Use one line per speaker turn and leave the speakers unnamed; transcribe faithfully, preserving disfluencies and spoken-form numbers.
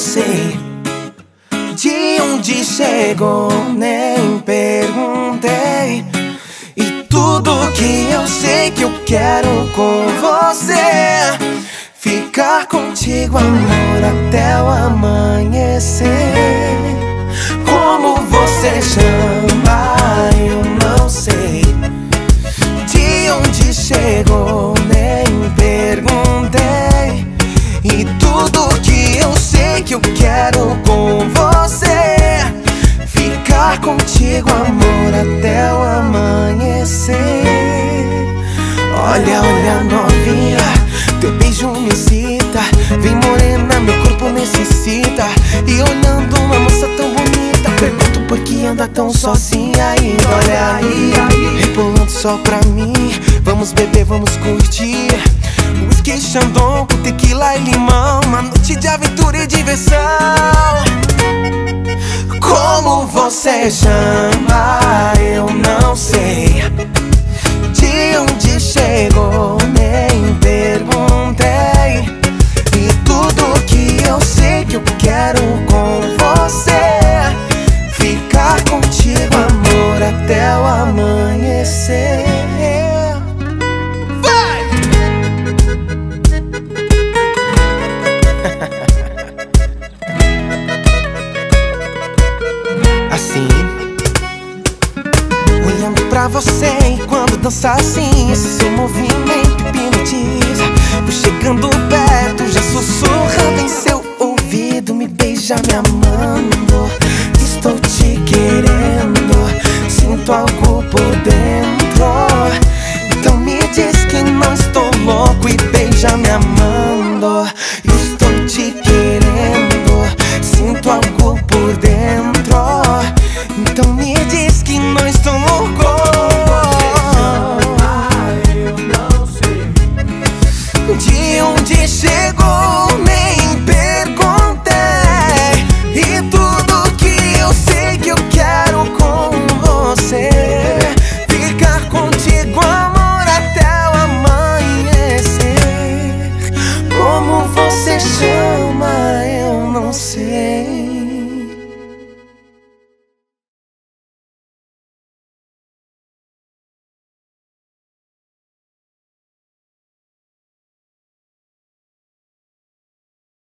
sei de onde chegou, nem perguntei. E tudo que eu sei que eu quero com você, ficar contigo, amor, até o amanhecer. Como você chama, eu não sei de onde chegou, nem perguntei. E tudo que eu sei que eu quero com você, ficar contigo, amor, até o amanhecer. Olha, olha, novinha, teu beijo me excita. Vem morena, meu corpo necessita. E olhando uma moça tão bonita, pergunto por que anda tão sozinha ainda. Olha aí, rebolando só pra mim. Vamos beber, vamos curtir whisky, Chandon com tequila e limão. Uma noite de aventura e diversão. Como você chama, eu não sei de onde chegou, nem perguntei. E tudo que eu sei que eu quero com você, ficar contigo, amor, até o amanhecer. Vai! Assim, olhando pra você, e quando dança assim, esse seu movimento hipnotiza. Vou chegando perto, já sussurrando em seu ouvido. Me beija me amando, estou te querendo. Sinto algo por dentro, então me diz que não estou louco. E beija me amando, estou te querendo. Sinto algo por dentro, então me diz que não estou louco. De onde chegou, nem perguntei. E tudo que eu sei que eu quero com você, ficar contigo, amor, até o amanhecer. Como você chama, eu não sei.